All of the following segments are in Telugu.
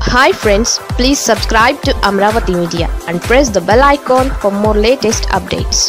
Hi friends, please subscribe to Amravati Media and press the bell icon for more latest updates.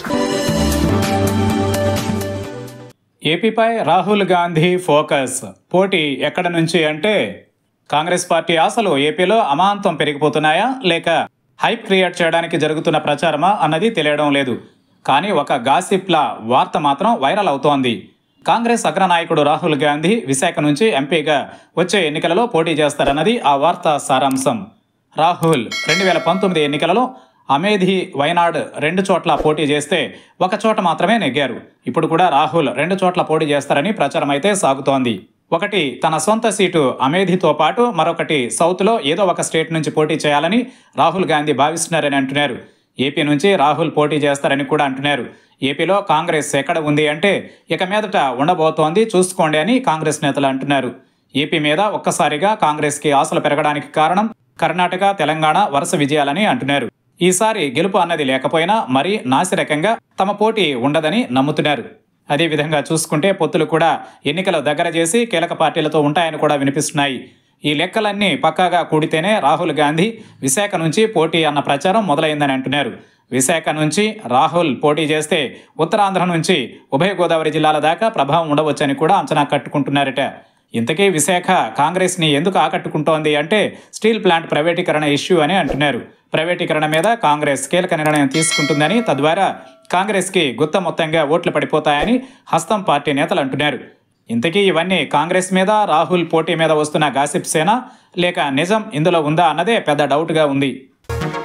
ఏపీపై రాహుల్ గాంధీ ఫోకస్. పోటీ ఎక్కడ నుంచి అంటే కాంగ్రెస్ పార్టీ ఆశలు ఏపీలో అమాంతం పెరిగిపోతున్నాయా లేక హైప్ క్రియేట్ చేయడానికి జరుగుతున్న ప్రచారమా అన్నది తెలియడం లేదు. కానీ ఒక గాసిప్ల వార్త మాత్రం వైరల్ అవుతోంది. కాంగ్రెస్ అగ్రనాయకుడు రాహుల్ గాంధీ విశాఖ నుంచి ఎంపీగా వచ్చే ఎన్నికలలో పోటీ చేస్తారన్నది ఆ వార్త సారాంశం. రాహుల్ 2019 ఎన్నికలలో అమేధి, వైనాడ్ 2 చోట్ల పోటీ చేస్తే 1 చోట మాత్రమే నెగ్గారు. ఇప్పుడు కూడా రాహుల్ 2 చోట్ల పోటీ చేస్తారని ప్రచారం అయితే సాగుతోంది. ఒకటి తన సొంత సీటు అమేధితో పాటు మరొకటి సౌత్లో ఏదో ఒక స్టేట్ నుంచి పోటీ చేయాలని రాహుల్ గాంధీ భావిస్తున్నారని అంటున్నారు. ఏపీ నుంచి రాహుల్ పోటీ చేస్తారని కూడా అంటున్నారు. ఏపీలో కాంగ్రెస్ ఎక్కడ ఉంది అంటే ఇక మీదట ఉండబోతోంది చూసుకోండి అని కాంగ్రెస్ నేతలు అంటున్నారు. ఏపీ మీద ఒక్కసారిగా కాంగ్రెస్కి ఆశలు పెరగడానికి కారణం కర్ణాటక, తెలంగాణ వరుస విజయాలని అంటున్నారు. ఈసారి గెలుపు అన్నది లేకపోయినా మరీ నాసిరకంగా తమ పోటీ ఉండదని నమ్ముతున్నారు. అదేవిధంగా చూసుకుంటే పొత్తులు కూడా ఎన్నికలు దగ్గర చేసి కీలక పార్టీలతో ఉంటాయని కూడా వినిపిస్తున్నాయి. ఈ లెక్కలన్నీ పక్కాగా కూడితేనే రాహుల్ గాంధీ విశాఖ నుంచి పోటీ అన్న ప్రచారం మొదలైందని అంటున్నారు. విశాఖ నుంచి రాహుల్ పోటీ చేస్తే ఉత్తరాంధ్ర నుంచి ఉభయ గోదావరి జిల్లాల దాకా ప్రభావం ఉండవచ్చని కూడా అంచనా కట్టుకుంటున్నారట. ఇంతకీ విశాఖ కాంగ్రెస్ని ఎందుకు ఆకట్టుకుంటోంది అంటే స్టీల్ ప్లాంట్ ప్రైవేటీకరణ ఇష్యూ అని అంటున్నారు. ప్రైవేటీకరణ మీద కాంగ్రెస్ కీలక నిర్ణయం తీసుకుంటుందని, తద్వారా కాంగ్రెస్కి గుత్త మొత్తంగా ఓట్లు పడిపోతాయని హస్తం పార్టీ నేతలు అంటున్నారు. ఇంతకీ ఇవన్నీ కాంగ్రెస్ మీద రాహుల్ పోటీ మీద వస్తున్న గాసిప్సేనా లేక నిజం ఇందులో ఉందా అన్నదే పెద్ద డౌట్గా ఉంది.